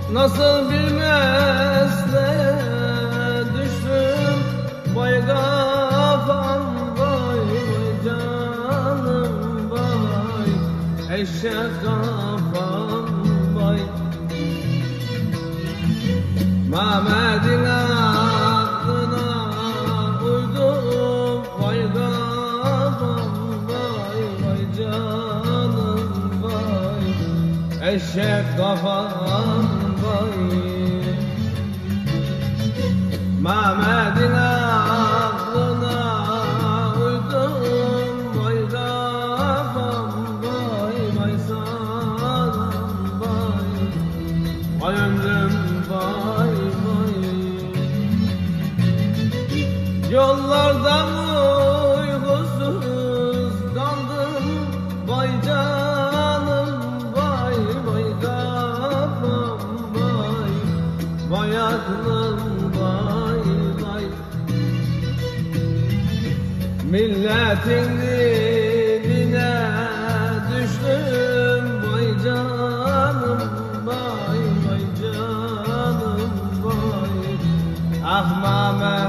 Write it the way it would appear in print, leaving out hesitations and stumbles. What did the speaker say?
Nasıl bilmezle düştüm vay kafam vay vay canım vay eşek kafam vay Mehmet'in aklına uydum vay kafam vay vay canım vay eşek kafam Mehmet'in aklına uydum vay kafam vay vay sanam vay vay ömrüm vay vay yollardan uykusuz kaldım vay canım vay vay kafam vay vay aklım vay vay milletin diline düştüm vay canım vay vay canım vay ah Mehmet